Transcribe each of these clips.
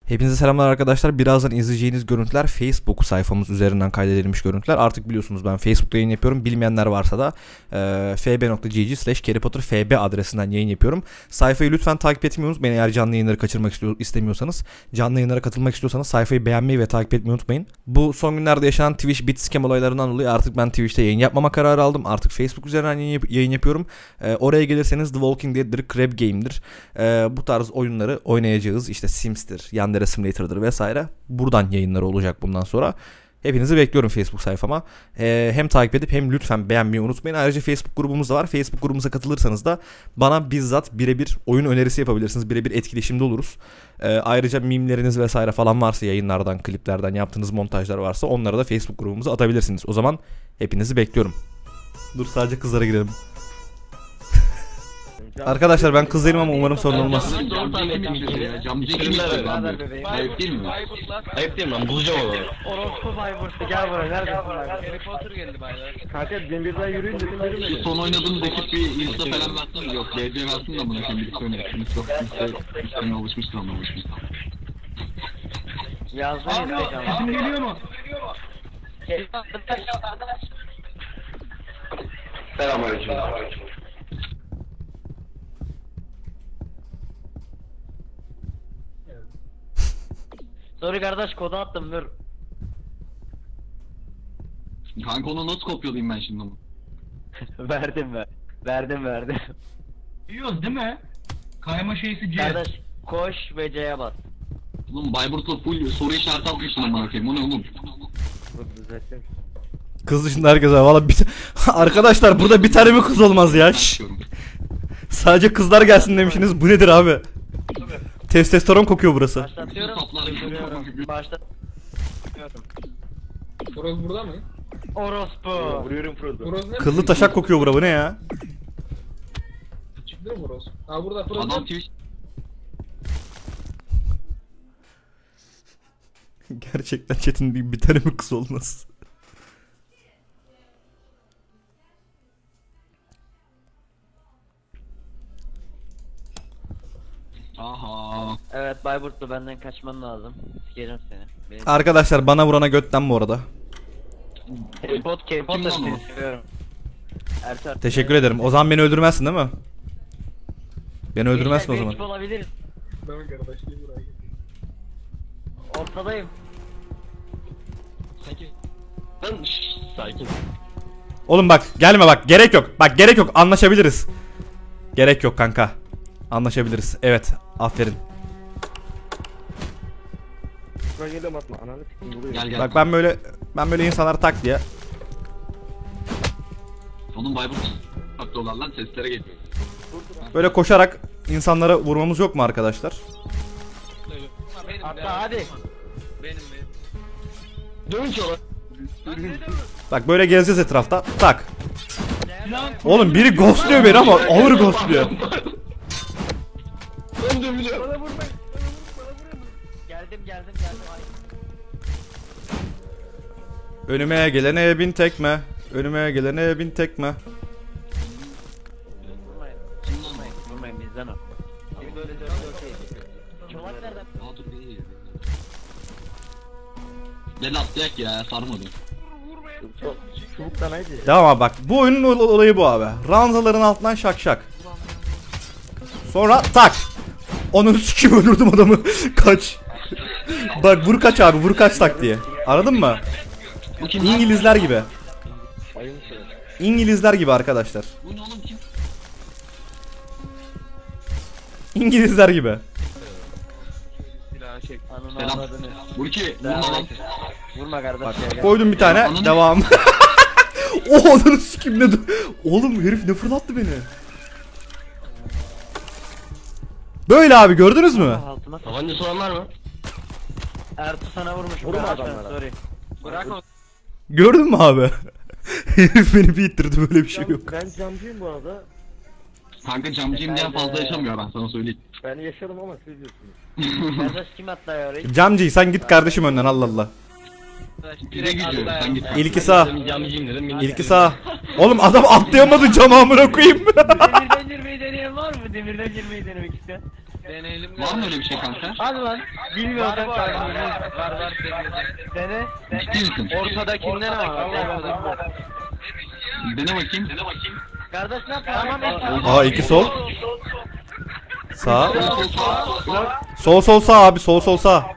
Hepinize selamlar arkadaşlar. Birazdan izleyeceğiniz görüntüler Facebook sayfamız üzerinden kaydedilmiş görüntüler. Artık biliyorsunuz ben Facebook'ta yayın yapıyorum. Bilmeyenler varsa da fb.gg/harrypotterfb adresinden yayın yapıyorum. Sayfayı lütfen takip etmeyi unutmayın. Eğer canlı yayınları kaçırmak istemiyorsanız, canlı yayınlara katılmak istiyorsanız sayfayı beğenmeyi ve takip etmeyi unutmayın. Bu son günlerde yaşanan Twitch bit scam olaylarından dolayı artık ben Twitch'te yayın yapmama kararı aldım. Artık Facebook üzerinden yayın yapıyorum. Oraya gelirseniz The Walking Dead'dir, Crab Game'dir. Bu tarz oyunları oynayacağız. İşte Sims'tir, Yandere Simulator'dır vesaire. Buradan yayınları olacak bundan sonra. Hepinizi bekliyorum Facebook sayfama. Hem takip edip hem lütfen beğenmeyi unutmayın. Ayrıca Facebook grubumuz da var. Facebook grubumuza katılırsanız da bana bizzat birebir oyun önerisi yapabilirsiniz. Birebir etkileşimde oluruz. Ayrıca mimleriniz vesaire falan varsa yayınlardan, kliplerden yaptığınız montajlar varsa onları da Facebook grubumuza atabilirsiniz. O zaman hepinizi bekliyorum. Dur sadece kızlara girelim. Arkadaşlar ben kız değilim ama umarım sorun olmaz. Ayıp değil mi? Ayıp değil mi lan? Bulacağım onu. Orospu Bayburt'u gel buraya, neredesin lan? Harry Potter geldi baylar. Kanka demirden yürüyün dedim yürümedi. Son oynadığımız ekip bir insta falan versin. Yok DC versin de buna şimdi birlikte oynayalım. Çok insta'ya alışmıştır ama alışmıştır. Yazdım Instagram'a. Sesim geliyor mu? Selamünaleyküm. Sorry kardeş, kodu attım dur. Kanka onu nasıl kopyalayayım ben şimdi onu? Verdim ben. Verdim. Duyuyoruz değil mi? Kayma şeysi C. Kardeş koş ve C'ye bas. Oğlum Bayburt'la full soru işareti atmışsın amına koyayım. O ne oğlum? Dur düzelttim. Kız dışında herkes var. Valla arkadaşlar burada bir tane mi kız olmaz ya? Sadece kızlar gelsin demişsiniz. Bu nedir abi? Testosteron kokuyor burası. Başlatıyorum. Başlatıyorum. Horoz burada mı? Orospu. Horoz ne? Kıllı taşak kokuyor bura, bu ne ya? Çıktı mı horoz? Ha burada horoz. Adam Twitch. Gerçekten Çetin bir tane mi kız olmaz? Aha. Evet Bayburtlu, benden kaçman lazım. Sikerim seni. Benim... Arkadaşlar bana vurana götten bu arada. K-Pot Kim lan seni o? seviyorum. Ertuğrul. Teşekkür ederim. O zaman beni öldürmezsin değil mi? Beni öldürmezsin o zaman. Ekip olabiliriz. Ben kardeşliği buraya geldim. Ortadayım. Sakin. Sakin. Oğlum bak gelme bak, gerek yok. Bak gerek yok, anlaşabiliriz. Gerek yok kanka. Anlaşabiliriz. Evet, aferin. Şuraya geliyorum, atma ananı sikeyim vuruyor. Gel gel. Bak ben böyle insanlara tak diye. Onun Bayburt haklı olan lan seslere geliyor. Böyle koşarak insanlara vurmamız yok mu arkadaşlar? Atla hadi. Benim. Dön ki ola. Bak böyle gezeceğiz etrafta. Tak. Oğlum biri ghostluyor beni ama ağır ghostluyor. Ben döveceğim. Geldim. Ay. Önüme gelene bin tekme. Önüme gelene bin tekme. Vurmayın bizden o. Biz böyle dört okey. Çolak nereden? Aa dur değil. Gel atlayak ya sarmadı. Çubuktan haydi. Tamam abi bak, bu oyunun olayı bu abi. Ranzaların altından şak şak. Sonra tak. Onun sikim öldürdüm adamı. Kaç. Bak vur kaç abi, vur kaç tak diye. Anladın mı? İngilizler gibi. İngilizler gibi arkadaşlar. Bu ne oğlum kim? İngilizler gibi. Ananı Selam. avradını. Burki vurma lan. Vurma kardeş ya. Koydum bir tane. Ananı- Devam. O adını sikim ne? Oğlum herif ne fırlattı beni. Böyle abi, gördünüz mü? Altıma s***. Tabancası olan var mı? Ertuğ sana vurmuş. Vurma Bırak adamlara. Sorry. Bırak o. Gördün mü abi? Herif beni bir ittirdi, böyle bir şey yok. Ben camcıyım bu arada. Kanka camcıyım diye fazla yaşamıyor ben sana söyleyeyim. Ben yaşarım ama siz diyorsunuz. Kardeş kim atlıyor orayı? Camcı sen git kardeşim önden, Allah Allah. Bire gidiyor sen git. İlki sağ. Camcıyım dedim. İlki sağ. Oğlum adam atlayamadı, camı amına koyayım. Demirden girmeyi deneyen var mı? Demirden girmeyi denemek isteyen. Deneyelim. Var mı öyle bir şey kanka? Hadi lan. Bilmiyorum kanka. Var deneyelim. Dene. Ciddi misin? Ortadakinde ne var? Ortadakinde. Dene bakayım. Kardeş ne yapıyorsun? Tamam. Aa 2 sol. Sağ. Sol sol sağ abi, sol sol sağ.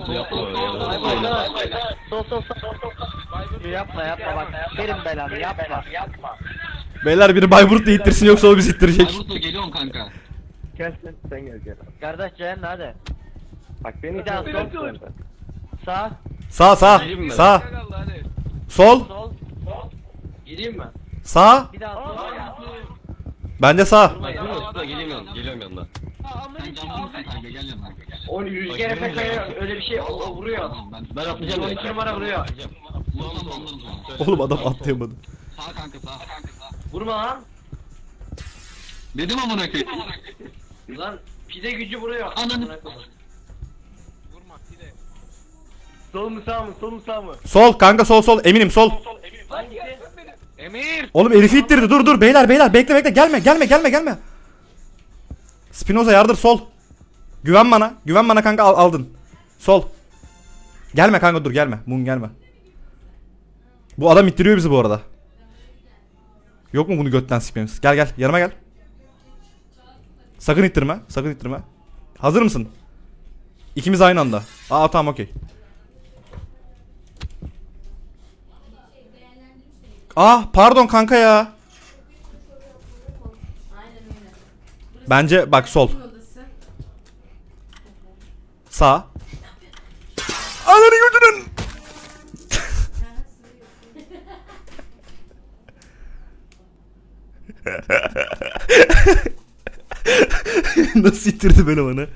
Sol. Yapma bak. Verin belanı yapma. Beyler biri Bayburt'la ittirsin yoksa o bizi ittirecek. Ayvurt'la geliyorum kanka. Gel sen gel gel. Kardeş Ceyhan hadi. Bak beni Bir daha sen sol. sen. Sağ. Sağ sağ. Sağ. Sol. Sol. Gireyim mi? Sağ. Bir daha sol. Bence sağ. Geliyorum yanına. Sen canlı mısın kanka? Gel yanına. O rüzgar efekt öyle bir şey vuruyor. Ben atlayacağım. 12 numara vuruyor. Oğlum adam atlayamadı. Sağ kanka sağ. Vurma lan. Dedim amına koyayım. Lan pide gücü vuruyor. Ananı. Sol mu sağ mı? Sol mu sağ mı? Sol kanka, sol sol, eminim sol. Hangisi? Emir. Oğlum herifi ittirdi, dur beyler bekle gelme. Spinoza yardır, sol. Güven bana kanka, aldın. Sol. Gelme kanka, dur gelme. Moon gelme. Bu adam ittiriyor bizi bu arada. Yok mu bunu götten sikmemiz? Gel yanıma gel. Sakın ittirme. Hazır mısın? İkimiz aynı anda. Aa tamam, okey. Ah pardon kanka ya. Bence bak sol. Sağ. Ananı götürün. Nasıl ittirdi beni bana?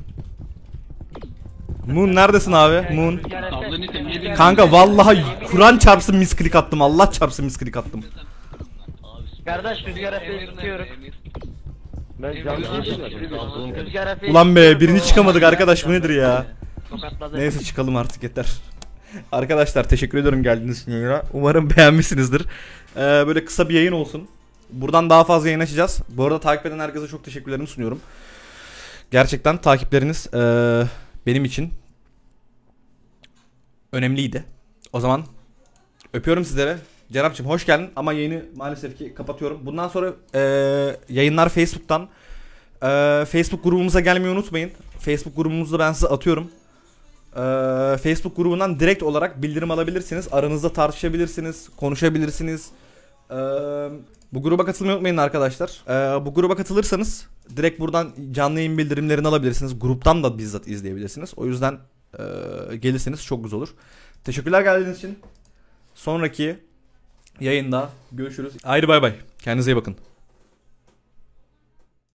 Moon neredesin abi? Moon. Ablanı temizledim. Kanka vallahi Kur'an çarpsın misklik attım. Allah çarpsın misklik attım. Kardeş rüzgar efeği tutuyorum. Ben canlı değilim. Rüzgar efeği. Ulan be, birini çıkamadık arkadaş, bu nedir ya? Tokatladı. Neyse çıkalım artık, yeter. Arkadaşlar teşekkür ediyorum geldiğiniz için yayına. Umarım beğenmişsinizdir. Böyle kısa bir yayın olsun. Buradan daha fazla yayın açacağız. Bu arada takip eden herkese çok teşekkürlerimi sunuyorum. Gerçekten takipleriniz benim için önemliydi. O zaman öpüyorum sizlere. Cenap'cığım hoş geldin ama yayını maalesef ki kapatıyorum. Bundan sonra yayınlar Facebook'tan. Facebook grubumuza gelmeyi unutmayın. Facebook grubumuzda ben size atıyorum. Facebook grubundan direkt olarak bildirim alabilirsiniz. Aranızda tartışabilirsiniz, konuşabilirsiniz. Bu gruba katılmayı unutmayın arkadaşlar. Bu gruba katılırsanız direkt buradan canlı yayın bildirimlerini alabilirsiniz. Gruptan da bizzat izleyebilirsiniz. O yüzden gelirseniz çok güzel olur. Teşekkürler geldiğiniz için. Sonraki yayında görüşürüz. Haydi bay bay. Kendinize iyi bakın.